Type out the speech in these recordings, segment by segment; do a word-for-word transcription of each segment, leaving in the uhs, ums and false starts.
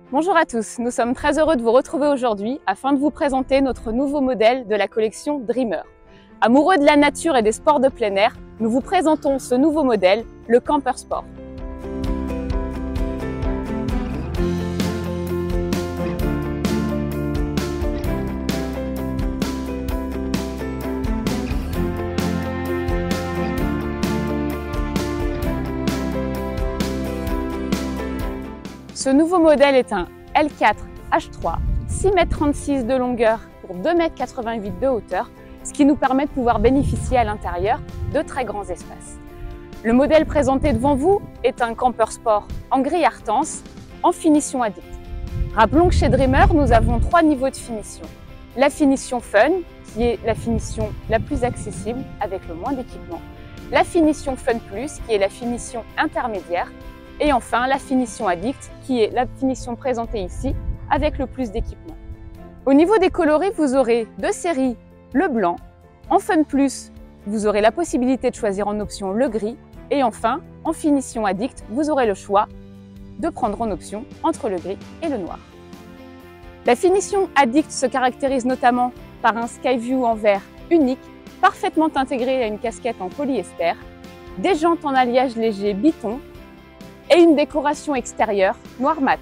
Bonjour à tous, nous sommes très heureux de vous retrouver aujourd'hui afin de vous présenter notre nouveau modèle de la collection Dreamer. Amoureux de la nature et des sports de plein air, nous vous présentons ce nouveau modèle, le Camper Sport. Ce nouveau modèle est un L quatre H trois, six mètres trente-six de longueur pour deux mètres quatre-vingt-huit de hauteur, ce qui nous permet de pouvoir bénéficier à l'intérieur de très grands espaces. Le modèle présenté devant vous est un Camper Sport en gris Artense, en finition Addict. Rappelons que chez Dreamer, nous avons trois niveaux de finition. La finition Fun, qui est la finition la plus accessible avec le moins d'équipement. La finition Fun Plus, qui est la finition intermédiaire. Et enfin, la finition Addict, qui est la finition présentée ici, avec le plus d'équipement. Au niveau des coloris, vous aurez deux séries, le blanc. En Fun Plus, vous aurez la possibilité de choisir en option le gris. Et enfin, en finition Addict, vous aurez le choix de prendre en option entre le gris et le noir. La finition Addict se caractérise notamment par un Skyview en verre unique, parfaitement intégré à une casquette en polyester, des jantes en alliage léger Biton, et une décoration extérieure noir mat.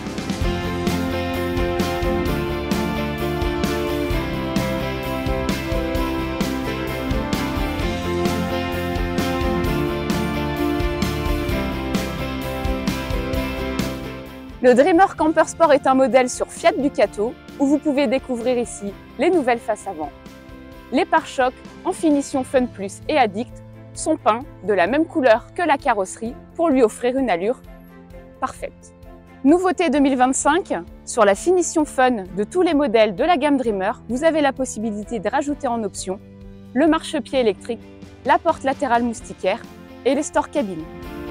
Le Dreamer Camper Sport est un modèle sur Fiat Ducato où vous pouvez découvrir ici les nouvelles faces avant. Les pare-chocs en finition Fun Plus et Addict sont peints de la même couleur que la carrosserie pour lui offrir une allure parfaite. Nouveauté deux mille vingt-cinq, sur la finition Fun de tous les modèles de la gamme Dreamer, vous avez la possibilité de rajouter en option le marchepied électrique, la porte latérale moustiquaire et les stores cabines.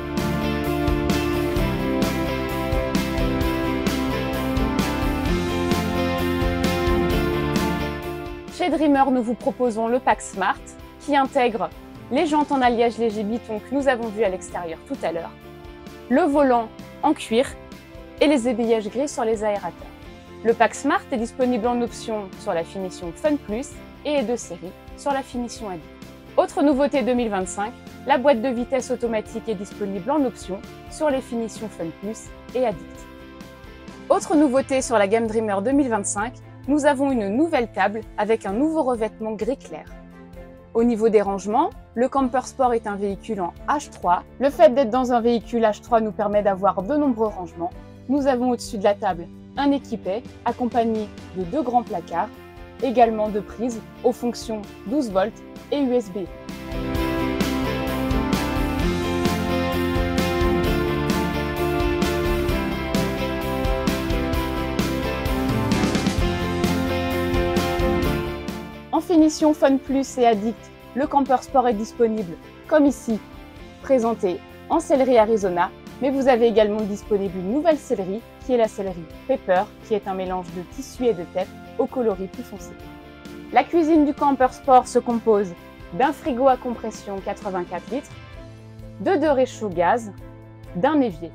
Chez Dreamer, nous vous proposons le pack Smart qui intègre les jantes en alliage léger Biton que nous avons vu à l'extérieur tout à l'heure, le volant en cuir et les ébayages gris sur les aérateurs. Le pack Smart est disponible en option sur la finition Fun Plus et est de série sur la finition Addict. Autre nouveauté deux mille vingt-cinq, la boîte de vitesse automatique est disponible en option sur les finitions Fun Plus et Addict. Autre nouveauté sur la gamme Dreamer deux mille vingt-cinq, nous avons une nouvelle table avec un nouveau revêtement gris clair. Au niveau des rangements, le Camper Sport est un véhicule en H trois. Le fait d'être dans un véhicule H trois nous permet d'avoir de nombreux rangements. Nous avons au-dessus de la table un équipet accompagné de deux grands placards, également de prises aux fonctions douze volts et U S B. En finition Fun Plus et Addict, le Camper Sport est disponible, comme ici, présenté en sellerie Arizona, mais vous avez également disponible une nouvelle sellerie, qui est la sellerie Pepper, qui est un mélange de tissu et de tête au coloris plus foncé. La cuisine du Camper Sport se compose d'un frigo à compression quatre-vingt-quatre litres, de deux réchauds gaz, d'un évier.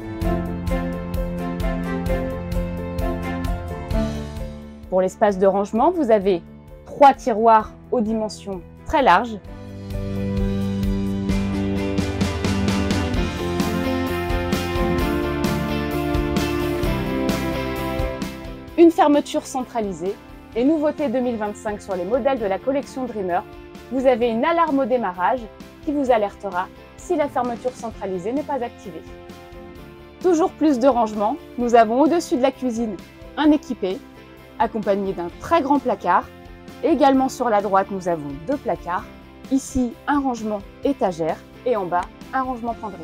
Pour l'espace de rangement, vous avez trois tiroirs aux dimensions très larges. Une fermeture centralisée. Et nouveauté deux mille vingt-cinq sur les modèles de la collection Dreamer, vous avez une alarme au démarrage qui vous alertera si la fermeture centralisée n'est pas activée. Toujours plus de rangement, nous avons au-dessus de la cuisine un équipé accompagné d'un très grand placard. Également sur la droite, nous avons deux placards. Ici, un rangement étagère et en bas, un rangement penderie.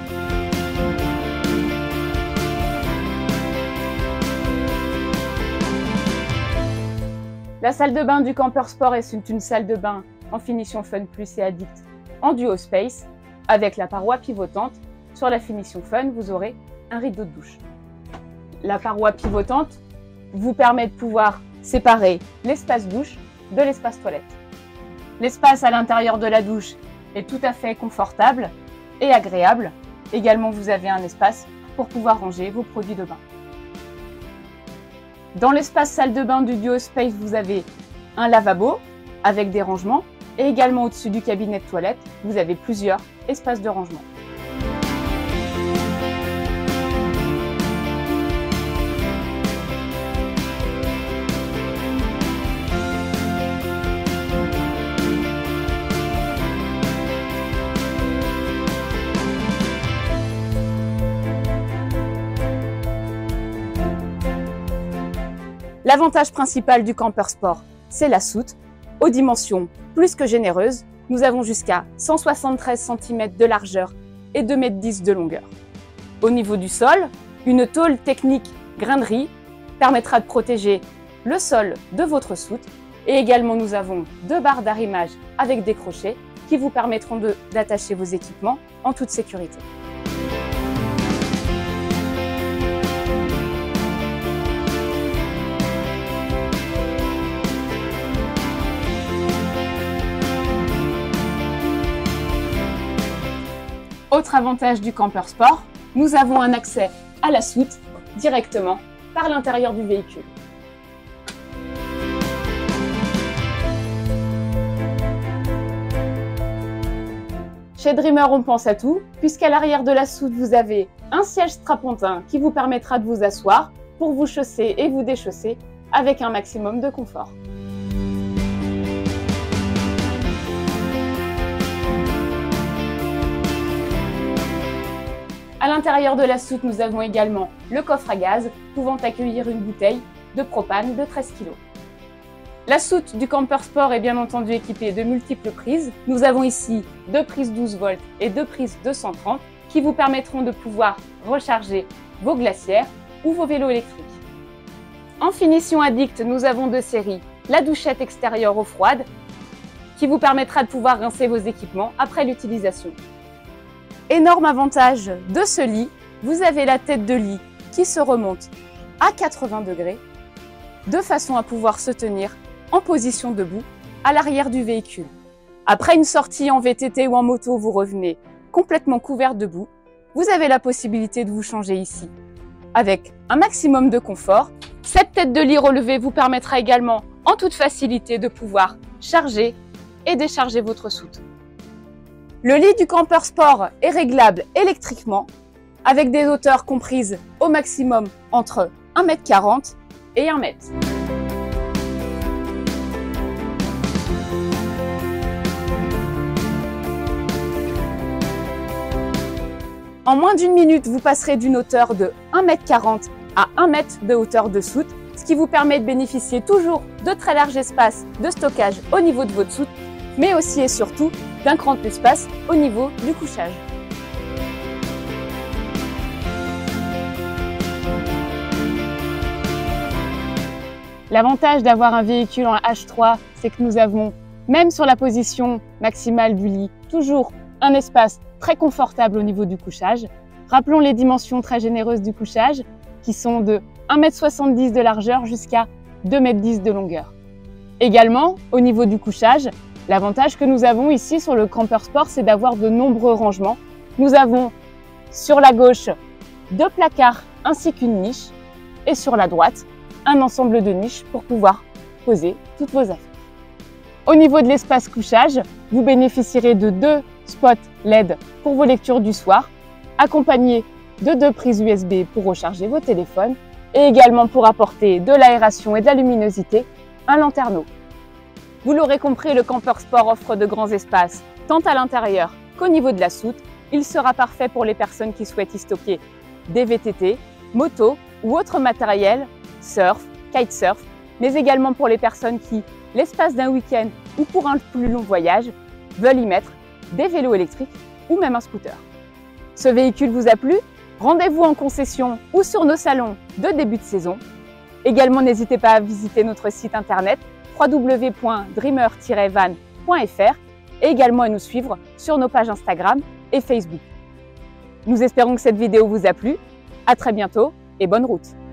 La salle de bain du Camper Sport est une salle de bain en finition Fun Plus et Addict en duo space avec la paroi pivotante. Sur la finition Fun, vous aurez un rideau de douche. La paroi pivotante vous permet de pouvoir séparer l'espace douche de l'espace toilette. L'espace à l'intérieur de la douche est tout à fait confortable et agréable. Également, vous avez un espace pour pouvoir ranger vos produits de bain. Dans l'espace salle de bain du Duospace, vous avez un lavabo avec des rangements et également au-dessus du cabinet de toilette, vous avez plusieurs espaces de rangement. L'avantage principal du camper sport, c'est la soute. Aux dimensions plus que généreuses, nous avons jusqu'à cent soixante-treize centimètres de largeur et deux mètres dix de longueur. Au niveau du sol, une tôle technique grainerie permettra de protéger le sol de votre soute. Et également, nous avons deux barres d'arrimage avec des crochets qui vous permettront d'attacher vos équipements en toute sécurité. Autre avantage du camper sport, nous avons un accès à la soute directement par l'intérieur du véhicule. Chez Dreamer, on pense à tout, puisqu'à l'arrière de la soute, vous avez un siège strapontin qui vous permettra de vous asseoir pour vous chausser et vous déchausser avec un maximum de confort. À l'intérieur de la soute, nous avons également le coffre à gaz pouvant accueillir une bouteille de propane de treize kilos. La soute du camper sport est bien entendu équipée de multiples prises. Nous avons ici deux prises douze volts et deux prises deux cent trente qui vous permettront de pouvoir recharger vos glacières ou vos vélos électriques. En finition addict, nous avons deux séries. La douchette extérieure eau froide qui vous permettra de pouvoir rincer vos équipements après l'utilisation. Énorme avantage de ce lit, vous avez la tête de lit qui se remonte à quatre-vingts degrés de façon à pouvoir se tenir en position debout à l'arrière du véhicule. Après une sortie en V T T ou en moto, vous revenez complètement couvert debout. Vous avez la possibilité de vous changer ici avec un maximum de confort. Cette tête de lit relevée vous permettra également en toute facilité de pouvoir charger et décharger votre soute. Le lit du camper sport est réglable électriquement avec des hauteurs comprises au maximum entre un mètre quarante et un mètre. En moins d'une minute, vous passerez d'une hauteur de un mètre quarante à un mètre de hauteur de soute, ce qui vous permet de bénéficier toujours de très larges espaces de stockage au niveau de votre soute, mais aussi et surtout d'un grand espace au niveau du couchage. L'avantage d'avoir un véhicule en H trois, c'est que nous avons, même sur la position maximale du lit, toujours un espace très confortable au niveau du couchage. Rappelons les dimensions très généreuses du couchage qui sont de un mètre soixante-dix de largeur jusqu'à deux mètres dix de longueur. Également, au niveau du couchage, l'avantage que nous avons ici sur le camper sport, c'est d'avoir de nombreux rangements. Nous avons sur la gauche deux placards ainsi qu'une niche et sur la droite, un ensemble de niches pour pouvoir poser toutes vos affaires. Au niveau de l'espace couchage, vous bénéficierez de deux spots L E D pour vos lectures du soir, accompagnés de deux prises U S B pour recharger vos téléphones et également pour apporter de l'aération et de la luminosité, un lanterneau. Vous l'aurez compris, le camper sport offre de grands espaces, tant à l'intérieur qu'au niveau de la soute. Il sera parfait pour les personnes qui souhaitent y stocker des V T T, motos ou autres matériels, surf, kitesurf, mais également pour les personnes qui, l'espace d'un week-end ou pour un plus long voyage, veulent y mettre des vélos électriques ou même un scooter. Ce véhicule vous a plu? Rendez-vous en concession ou sur nos salons de début de saison. Également, n'hésitez pas à visiter notre site internet w w w point dreamer tiret van point f r et également à nous suivre sur nos pages Instagram et Facebook. Nous espérons que cette vidéo vous a plu. À très bientôt et bonne route!